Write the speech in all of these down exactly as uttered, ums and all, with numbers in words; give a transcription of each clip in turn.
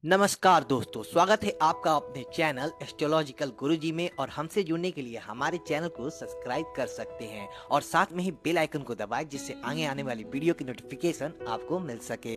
नमस्कार दोस्तों, स्वागत है आपका अपने चैनल एस्ट्रोलॉजिकल गुरुजी में। और हमसे जुड़ने के लिए हमारे चैनल को सब्सक्राइब कर सकते हैं और साथ में ही बेल आइकन को दबाएं, जिससे आगे आने वाली वीडियो की नोटिफिकेशन आपको मिल सके।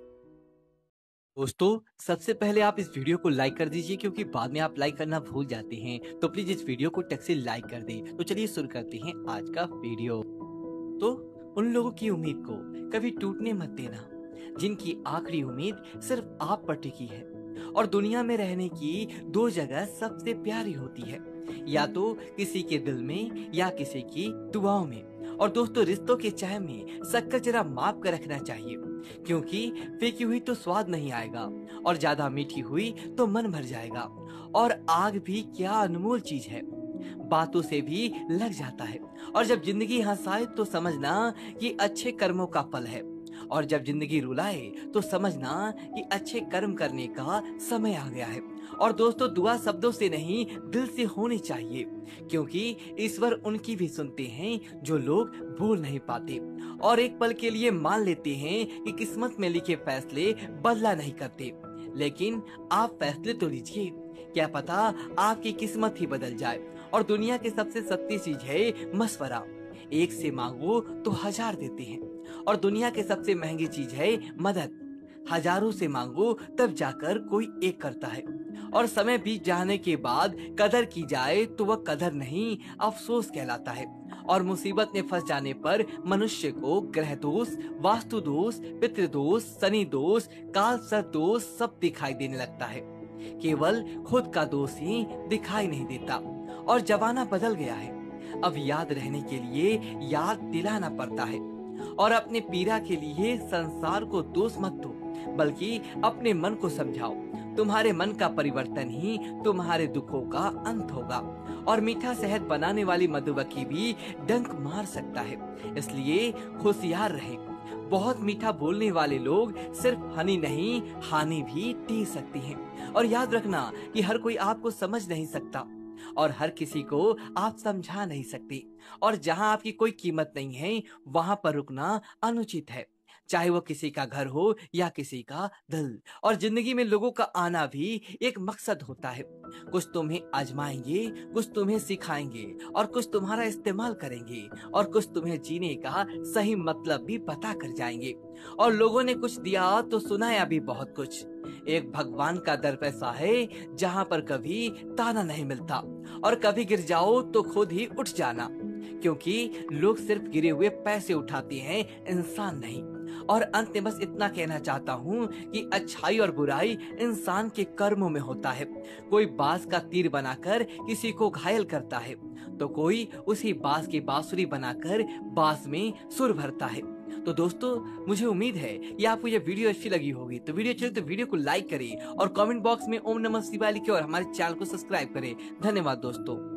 दोस्तों, सबसे पहले आप इस वीडियो को लाइक कर दीजिए, क्योंकि बाद में आप लाइक करना भूल जाते हैं। तो प्लीज इस वीडियो को टक से लाइक कर दें। तो चलिए शुरू करते हैं आज का वीडियो। तो उन लोगों की उम्मीद को कभी टूटने मत देना, जिनकी आखिरी उम्मीद सिर्फ आप पर टिकी है। और दुनिया में रहने की दो जगह सबसे प्यारी होती है, या तो किसी के दिल में या किसी की दुआओं में। और दोस्तों, रिश्तों के चाय में शक्कर जरा माप कर रखना चाहिए, क्योंकि फेंकी हुई तो स्वाद नहीं आएगा, और ज्यादा मीठी हुई तो मन भर जाएगा। और आग भी क्या अनमोल चीज है, बातों से भी लग जाता है। और जब जिंदगी हंसाए तो समझना कि अच्छे कर्मों का फल है, और जब जिंदगी रुलाए तो समझना कि अच्छे कर्म करने का समय आ गया है। और दोस्तों, दुआ शब्दों से नहीं, दिल से होनी चाहिए, क्योंकि ईश्वर उनकी भी सुनते हैं जो लोग बोल नहीं पाते, और एक पल के लिए मान लेते हैं कि किस्मत में लिखे फैसले बदला नहीं करते। लेकिन आप फैसले तो लीजिए, क्या पता आपकी किस्मत ही बदल जाए। और दुनिया की सबसे सस्ती चीज है मशवरा, एक से मांगो तो हजार देते हैं। और दुनिया की सबसे महंगी चीज है मदद, हजारों से मांगो तब जाकर कोई एक करता है। और समय बीत जाने के बाद कदर की जाए तो वह कदर नहीं, अफसोस कहलाता है। और मुसीबत में फंस जाने पर मनुष्य को ग्रह दोष, वास्तु दोष, पितृ दोष, शनि दोष, काल सर्प दोष सब दिखाई देने लगता है, केवल खुद का दोष ही दिखाई नहीं देता। और जमाना बदल गया है, अब याद रहने के लिए याद दिलाना पड़ता है। और अपने पीड़ा के लिए संसार को दोष मत दो, बल्कि अपने मन को समझाओ। तुम्हारे मन का परिवर्तन ही तुम्हारे दुखों का अंत होगा। और मीठा शहद बनाने वाली मधुमक्खी भी डंक मार सकता है, इसलिए होशियार रहें। बहुत मीठा बोलने वाले लोग सिर्फ हनी नहीं, हानि भी दे सकते हैं। और याद रखना कि हर कोई आपको समझ नहीं सकता, और हर किसी को आप समझा नहीं सकते। और जहां आपकी कोई कीमत नहीं है, वहां पर रुकना अनुचित है, चाहे वो किसी का घर हो या किसी का दिल। और जिंदगी में लोगों का आना भी एक मकसद होता है, कुछ तुम्हें आजमाएंगे, कुछ तुम्हें सिखाएंगे, और कुछ तुम्हारा इस्तेमाल करेंगे, और कुछ तुम्हें जीने का सही मतलब भी पता कर जाएंगे। और लोगों ने कुछ दिया तो सुनाया भी बहुत कुछ। एक भगवान का दर पैसा है, जहाँ पर कभी ताना नहीं मिलता, और कभी गिर जाओ तो खुद ही उठ जाना, क्योंकि लोग सिर्फ गिरे हुए पैसे उठाते हैं, इंसान नहीं। और अंत में बस इतना कहना चाहता हूँ कि अच्छाई और बुराई इंसान के कर्मों में होता है। कोई बांस का तीर बनाकर किसी को घायल करता है, तो कोई उसी बांस की बांसुरी बनाकर बांस में सुर भरता है। तो दोस्तों, मुझे उम्मीद है कि आपको यह वीडियो अच्छी लगी होगी। तो वीडियो अच्छी लगी तो वीडियो को लाइक करें, और कमेंट बॉक्स में ओम नमः शिवाय लिखें, और हमारे चैनल को सब्सक्राइब करें। धन्यवाद दोस्तों।